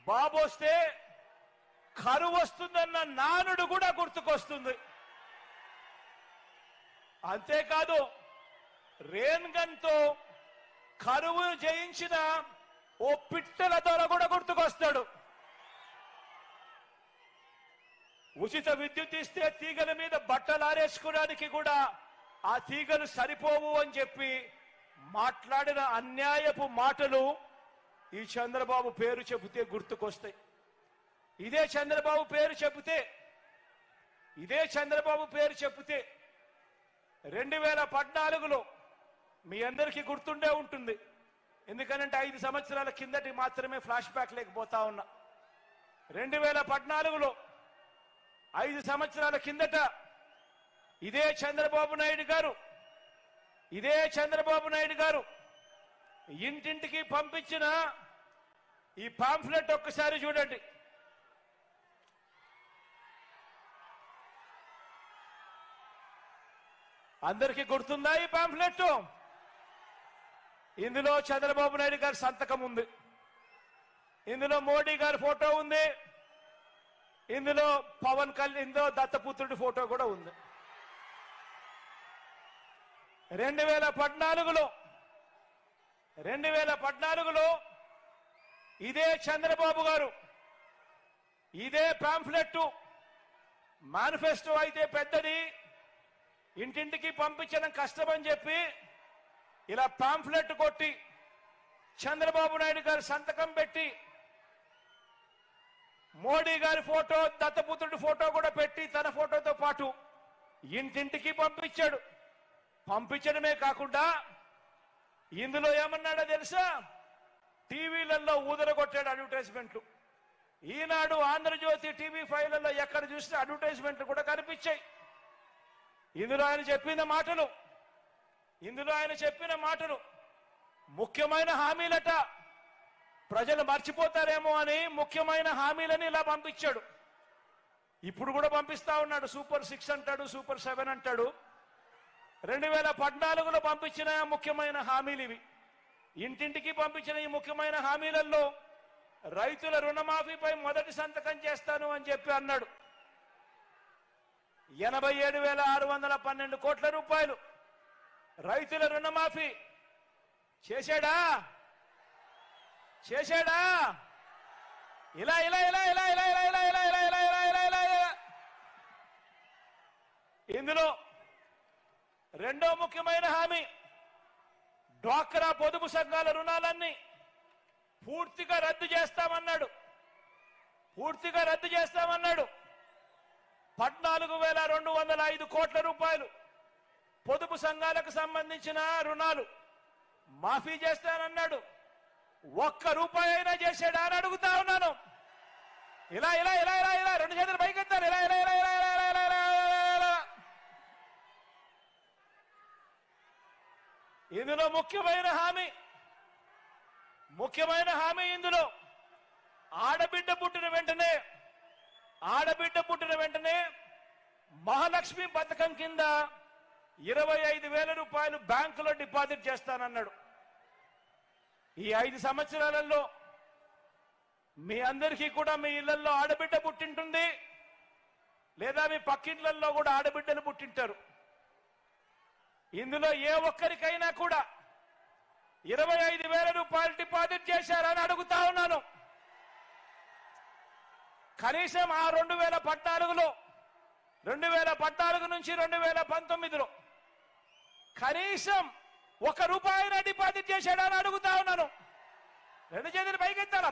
బాబు వస్తే కరువు వస్తుందన్న నానుడు కూడా గుర్తుకొస్తుంది. అంతేకాదు రేన్ గన్ తో కరువును జయించిన ఓ పిట్టల దొర కూడా గుర్తుకొస్తాడు. ఉచిత విద్యుత్ ఇస్తే తీగల మీద బట్టలు ఆరేసుకోవడానికి కూడా ఆ తీగలు సరిపోవు అని చెప్పి మాట్లాడిన అన్యాయపు మాటలు ఈ చంద్రబాబు పేరు చెబితే గుర్తుకొస్తాయి. ఇదే చంద్రబాబు పేరు చెబితే 2014లో మీ అందరికీ గుర్తుండే ఉంటుంది. ఎందుకనంటే 5 సంవత్సరాల కిందటి మాత్రమే ఫ్లాష్ బ్యాక్ లేకపోతా ఉన్నా. 2014లో 5 సంవత్సరాల కిందట ఇదే చంద్రబాబు నాయుడు గారు ఇంటింటికి పంపించిన ఈ పాంఫ్లెట్ ఒక్కసారి చూడండి. అందరికీ గుర్తుందా ఈ పాంఫ్లెట్? ఇందులో చంద్రబాబు నాయుడు గారి సంతకం ఉంది, ఇందులో మోడీ గారి ఫోటో ఉంది, ఇందులో పవన్ కళ్యాణ్, ఇందులో దత్తపుత్రుడి ఫోటో కూడా ఉంది. 2014లో ఇదే చంద్రబాబు గారు ఇదే పాంఫ్లెట్ మేనిఫెస్టో అయితే పెద్దది, ఇంటింటికి పంపించడం కష్టమని చెప్పి ఇలా పాంఫ్లెట్ కొట్టి చంద్రబాబు నాయుడు గారి సంతకం పెట్టి మోడీ గారి ఫోటో, దత్తపుత్రుడి ఫోటో కూడా పెట్టి తన ఫోటోతో పాటు ఇంటింటికి పంపించాడు. పంపించడమే కాకుండా ఇందులో ఏమన్నాడో తెలుసా? టీవీలలో ఊదరగొట్టాడు అడ్వర్టైజ్మెంట్లు. ఈనాడు, ఆంధ్రజ్యోతి, TV5లలో ఎక్కడ చూస్తే అడ్వర్టైజ్మెంట్లు కూడా కనిపించాయి. ఇందులో ఆయన చెప్పిన మాటలు ముఖ్యమైన హామీలట. ప్రజలు మర్చిపోతారేమో అని ముఖ్యమైన హామీలని ఇలా పంపించాడు. ఇప్పుడు కూడా పంపిస్తా ఉన్నాడు. సూపర్ 6 అంటాడు, సూపర్ 7 అంటాడు. 2014లో పంపించిన ముఖ్యమైన హామీలు ఇవి. ఇంటింటికి పంపించిన ఈ ముఖ్యమైన హామీలలో రైతుల రుణమాఫీపై మొదటి సంతకం చేస్తాను అని చెప్పి అన్నాడు. 87,612 కోట్ల రూపాయలు రైతుల రుణమాఫీ చేశాడా? ఇలా ఇందులో రెండో ముఖ్యమైన హామీ డ్వాక్రా పొదుపు సంఘాల రుణాలన్నీ పూర్తిగా రద్దు చేస్తామన్నాడు. 14,205 కోట్ల రూపాయలు పొదుపు సంఘాలకు సంబంధించిన రుణాలు మాఫీ చేస్తానన్నాడు. ఒక్క రూపాయి అయినా చేశాడా అని అడుగుతా ఉన్నాను. ఇలా రెండు చేతులు పైకెత్తారు. ఇందులో ముఖ్యమైన హామీ ఇందులో ఆడబిడ్డ పుట్టిన వెంటనే మహాలక్ష్మి పథకం కింద 25,000 రూపాయలు బ్యాంకులో డిపాజిట్ చేస్తానన్నాడు. ఈ 5 సంవత్సరాలలో మీ అందరికీ కూడా మీ ఇళ్లలో ఆడబిడ్డ పుట్టింటుంది, లేదా మీ పక్కింట్లలో కూడా ఆడబిడ్డలు పుట్టింటారు. ఇందులో ఏ ఒక్కరికైనా కూడా 25,000 రూపాయలు డిపాజిట్ చేశారని అడుగుతా ఉన్నాను. కనీసం ఆ 2014 నుంచి 2019లో కనీసం 1 రూపాయినా డిపాజిట్ చేశాడా అని అడుగుతా ఉన్నాను. రెండు చేతులు పైకెత్తాలా?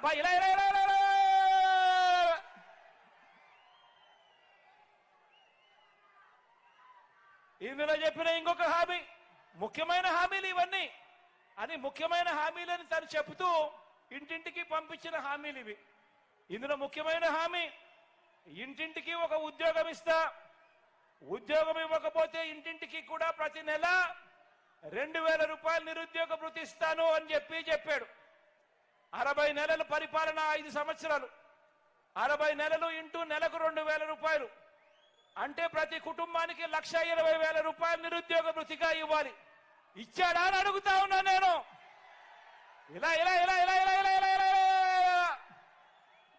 ఇందులో చెప్పిన ఇంకొక హామీ, ముఖ్యమైన హామీలు ఇవన్నీ అని ముఖ్యమైన హామీలని తను చెబుతూ ఇంటింటికి పంపించిన హామీలు ఇవి. ఇందులో ముఖ్యమైన హామీ, ఇంటింటికి ఒక ఉద్యోగం ఇస్తా, ఉద్యోగం ఇవ్వకపోతే ఇంటింటికి కూడా ప్రతి నెల 2,000 రూపాయలు నిరుద్యోగ భృతి ఇస్తాను అని చెప్పాడు. 60 నెలల పరిపాలన, 5 సంవత్సరాలు, 60 నెలలు ఇంటూ నెలకు 2,000 రూపాయలు అంటే ప్రతి కుటుంబానికి 1,20,000 రూపాయలు నిరుద్యోగ భృతిగా ఇవ్వాలి. ఇచ్చాడా అని అడుగుతా ఉన్నా నేను. ఇలా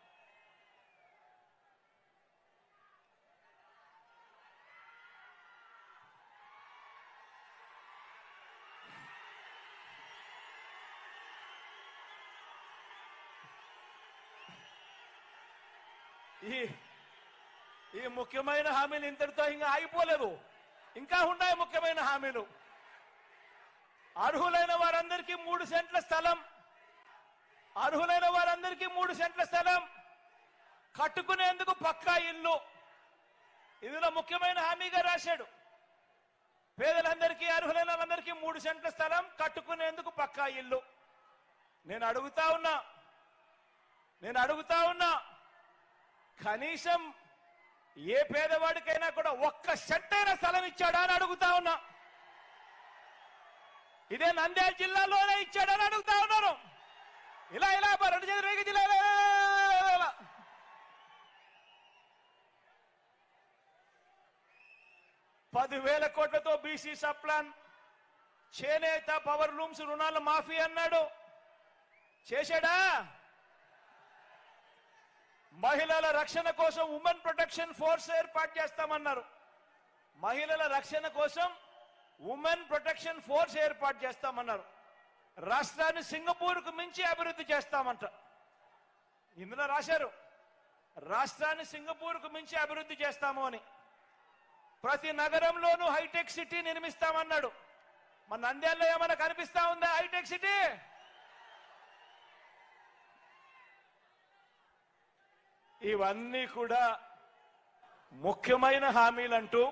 ఈ ముఖ్యమైన హామీలు ఇంతటితో ఇంకా ఆగిపోలేదు, ఇంకా ఉన్నాయి ముఖ్యమైన హామీలు. అర్హులైన వారందరికీ 3 సెంట్ల స్థలం, అర్హులైన వారందరికీ 3 సెంట్ల స్థలం, కట్టుకునేందుకు పక్కా ఇల్లు. ఇందులో ముఖ్యమైన హామీగా రాశాడు. పేదలందరికీ, అర్హులైన వాళ్ళందరికీ 3 సెంట్ల స్థలం, కట్టుకునేందుకు పక్కా ఇల్లు. నేను అడుగుతా ఉన్నా కనీసం ఏ పేదవాడికైనా కూడా 1 సెంట్ అయినా స్థలం ఇచ్చాడా అని అడుగుతా ఉన్నా. ఇదే నంద్యాల జిల్లాలోనే ఇచ్చాడని అడుగుతా ఉన్నాను. ఇలా 2 చేతులు రేగి జిల్లా 10,000 కోట్లతో బీసీ సప్లాన్, చేనేత, పవర్ లూమ్స్ రుణాల మాఫీ అన్నాడు. చేశాడా? మహిళల రక్షణ కోసం ఉమెన్ ప్రొటెక్షన్ ఫోర్స్ ఏర్పాటు చేస్తామన్నారు. మహిళల రక్షణ కోసం ఉమెన్ ప్రొటెక్షన్ ఫోర్స్ ఏర్పాటు చేస్తామన్నారు. రాష్ట్రాన్ని సింగపూర్కు మించి అభివృద్ధి చేస్తామంట. ఇందులో రాశారు రాష్ట్రాన్ని సింగపూర్కు మించి అభివృద్ధి చేస్తాము అని. ప్రతి నగరంలోనూ హైటెక్ సిటీ నిర్మిస్తామన్నాడు. మన నంద్యాలలో ఏమైనా కనిపిస్తా ఉందా హైటెక్ సిటీ? ఇవన్నీ కూడా ముఖ్యమైన హామీలంటూ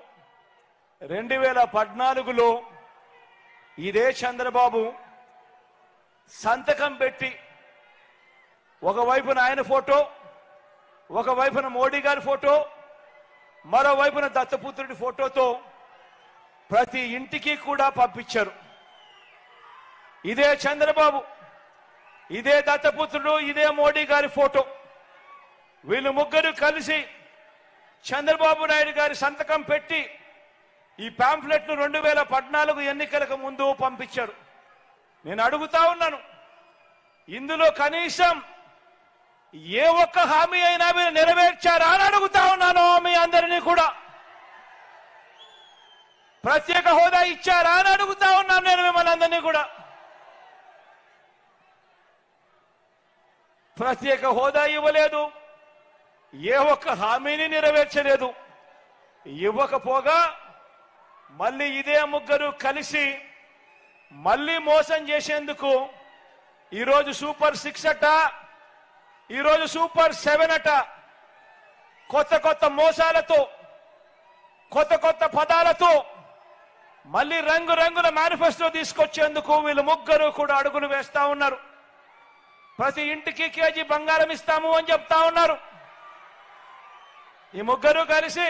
2014లో ఇదే చంద్రబాబు సంతకం పెట్టి ఒకవైపున ఆయన ఫోటో, ఒకవైపున మోడీ గారి ఫోటో, మరోవైపున దత్తపుత్రుడి ఫోటోతో ప్రతి ఇంటికి కూడా పంపించారు. ఇదే చంద్రబాబు, ఇదే దత్తపుత్రుడు, ఇదే మోడీ గారి ఫోటో, వీళ్ళు ముగ్గురు కలిసి చంద్రబాబు నాయుడు గారి సంతకం పెట్టి ఈ పాంఫ్లెట్ను 2014 ఎన్నికలకు ముందు పంపించారు. నేను అడుగుతా ఉన్నాను, ఇందులో కనీసం ఏ ఒక్క హామీ అయినా మీరు నెరవేర్చారా అని అడుగుతా ఉన్నాను మీ అందరినీ కూడా. ప్రత్యేక హోదా ఇచ్చారా అని అడుగుతా ఉన్నాను నేను మిమ్మల్ని అందరినీ కూడా. ప్రత్యేక హోదా ఇవ్వలేదు, ఏ ఒక్క హామీని నెరవేర్చలేదు. ఇవ్వకపోగా మళ్ళీ ఇదే ముగ్గురు కలిసి మళ్ళీ మోసం చేసేందుకు ఈరోజు సూపర్ 6 అట, ఈరోజు సూపర్ 7 అట, కొత్త మోసాలతో, కొత్త పదాలతో మళ్ళీ రంగురంగుల మేనిఫెస్టో తీసుకొచ్చేందుకు వీళ్ళు ముగ్గురు కూడా అడుగులు వేస్తా ఉన్నారు. ప్రతి ఇంటికి కేజీ బంగారం ఇస్తాము అని చెప్తా ఉన్నారు. ఈ ముగ్గురు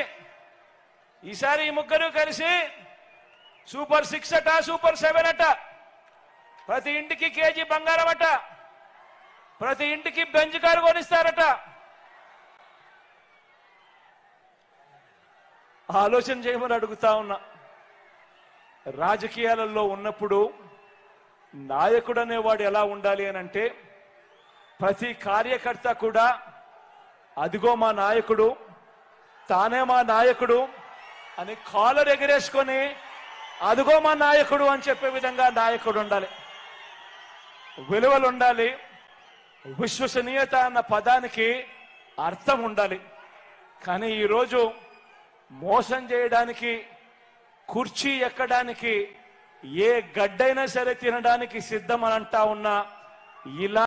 కలిసి సూపర్ 6 అట, సూపర్ 7 అట, ప్రతి ఇంటికి కేజీ బంగారం అట, ప్రతి ఇంటికి బెంచ్ కారు కొనిస్తారట. ఆలోచన చేయమని అడుగుతా ఉన్నా. రాజకీయాలలో ఉన్నప్పుడు నాయకుడు అనేవాడు ఎలా ఉండాలి అని అంటే, ప్రతి కార్యకర్త కూడా అదిగో మా నాయకుడు, తానే మా నాయకుడు అని కాలర్ ఎగరేసుకొని అదిగో మా నాయకుడు అని చెప్పే విధంగా నాయకుడు ఉండాలి. విలువలు ఉండాలి, విశ్వసనీయత అన్న పదానికి అర్థం ఉండాలి. కానీ ఈరోజు మోసం చేయడానికి, కుర్చీ ఎక్కడానికి, ఏ గడ్డైనా సరే తినడానికి సిద్ధం అని అంటా ఉన్నా ఇలా